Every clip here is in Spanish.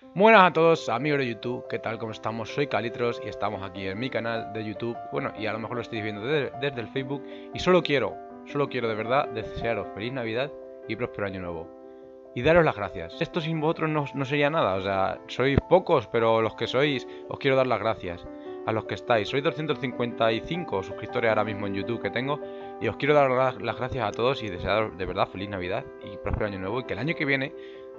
Buenas a todos amigos de YouTube, ¿qué tal? ¿Cómo estamos? Soy Calitros y estamos aquí en mi canal de YouTube. Bueno, y a lo mejor lo estáis viendo desde el Facebook. Y solo quiero de verdad desearos feliz Navidad y próspero año nuevo. Y daros las gracias. Esto sin vosotros no sería nada, o sea, sois pocos, pero los que sois, os quiero dar las gracias. A los que estáis, sois 255 suscriptores ahora mismo en YouTube que tengo. Y os quiero dar las gracias a todos y desearos de verdad feliz Navidad y próspero año nuevo. Y que el año que viene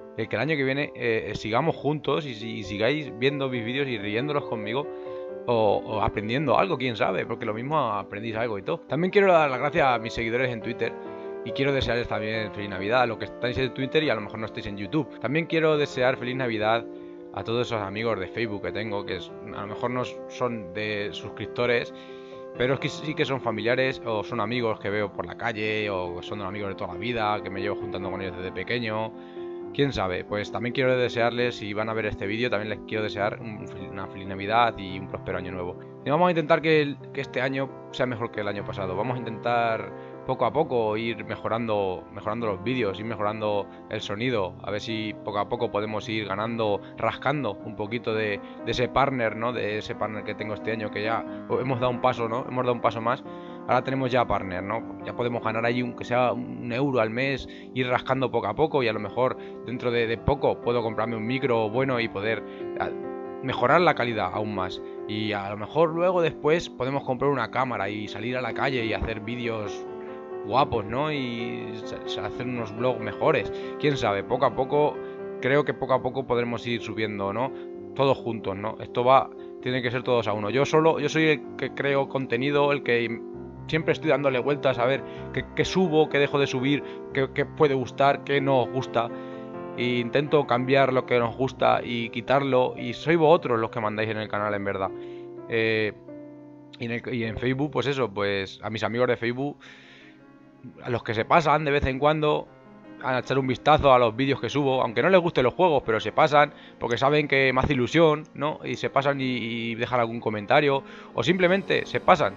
sigamos juntos y sigáis viendo mis vídeos y riéndolos conmigo o aprendiendo algo, quién sabe, porque lo mismo aprendís algo y todo. También quiero dar las gracias a mis seguidores en Twitter y quiero desearles también feliz Navidad a los que estáis en Twitter y a lo mejor no estáis en YouTube. También quiero desear feliz Navidad a todos esos amigos de Facebook que tengo, que a lo mejor no son de suscriptores, pero es que sí que son familiares o son amigos que veo por la calle o son amigos de toda la vida, que me llevo juntando con ellos desde pequeño. Quién sabe, pues también quiero desearles, si van a ver este vídeo, también les quiero desear una feliz Navidad y un próspero año nuevo. Y vamos a intentar que este año sea mejor que el año pasado. Vamos a intentar poco a poco ir mejorando los vídeos, ir mejorando el sonido. A ver si poco a poco podemos ir ganando, rascando un poquito de ese partner, ¿no? De ese partner que tengo este año, que ya hemos dado un paso, ¿no? Hemos dado un paso más. Ahora tenemos ya partner, ¿no? Ya podemos ganar ahí, aunque sea un euro al mes, ir rascando poco a poco y a lo mejor dentro de poco puedo comprarme un micro bueno y poder mejorar la calidad aún más. Y a lo mejor luego después podemos comprar una cámara y salir a la calle y hacer vídeos guapos, ¿no? Y hacer unos vlogs mejores. Quién sabe, poco a poco, creo que poco a poco podremos ir subiendo, ¿no? Todos juntos, ¿no? Tiene que ser todos a uno. Yo soy el que creo contenido, el que siempre estoy dándole vueltas a ver qué subo, qué dejo de subir, qué puede gustar, qué no os gusta. E intento cambiar lo que nos gusta y quitarlo. Y sois vosotros los que mandáis en el canal, en verdad. Y en Facebook, pues eso, pues a mis amigos de Facebook, a los que se pasan de vez en cuando a echar un vistazo a los vídeos que subo, aunque no les gusten los juegos, pero se pasan porque saben que me hace ilusión, ¿no? Y se pasan y dejan algún comentario, o simplemente se pasan.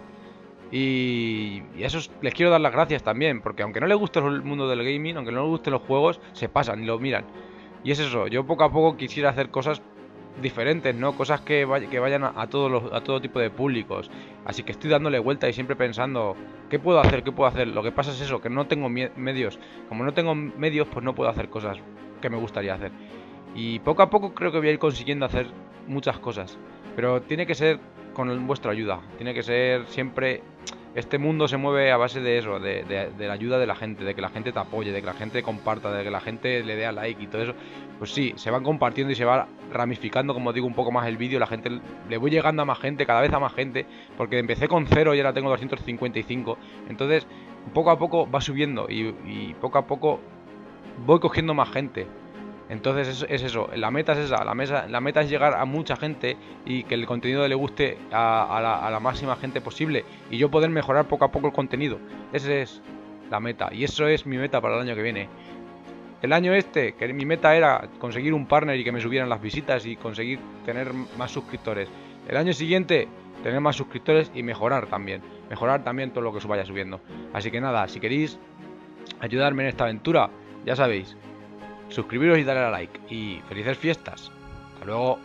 Y eso les quiero dar las gracias también, porque aunque no les guste el mundo del gaming, aunque no les gusten los juegos, se pasan y lo miran. Y es eso, yo poco a poco quisiera hacer cosas diferentes, ¿no? Cosas que vayan a todo tipo de públicos. Así que estoy dándole vuelta y siempre pensando, ¿qué puedo hacer? ¿Qué puedo hacer? Lo que pasa es eso, que no tengo medios. Como no tengo medios, pues no puedo hacer cosas que me gustaría hacer. Y poco a poco creo que voy a ir consiguiendo hacer muchas cosas. Pero tiene que ser con vuestra ayuda. Tiene que ser siempre... Este mundo se mueve a base de eso, de la ayuda de la gente, de que la gente te apoye, de que la gente comparta, de que la gente le dé a like y todo eso. Pues sí, se van compartiendo y se va ramificando, como digo, un poco más el vídeo. La gente, le voy llegando a más gente, cada vez a más gente, porque empecé con 0 y ahora tengo 255. Entonces, poco a poco va subiendo y poco a poco voy cogiendo más gente. Entonces es eso, la meta es esa, la meta es llegar a mucha gente y que el contenido le guste a la máxima gente posible y yo poder mejorar poco a poco el contenido. Esa es la meta y eso es mi meta para el año que viene. El año que mi meta era conseguir un partner y que me subieran las visitas y conseguir tener más suscriptores. El año siguiente tener más suscriptores y mejorar también todo lo que vaya subiendo. Así que nada, si queréis ayudarme en esta aventura, ya sabéis, suscribiros y darle a like. Y felices fiestas. Hasta luego.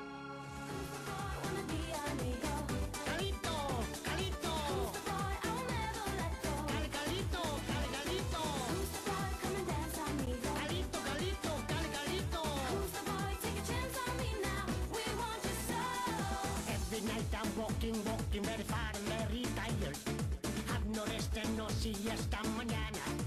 Walking very far and very tired. Have no rest and no see hasta mañana.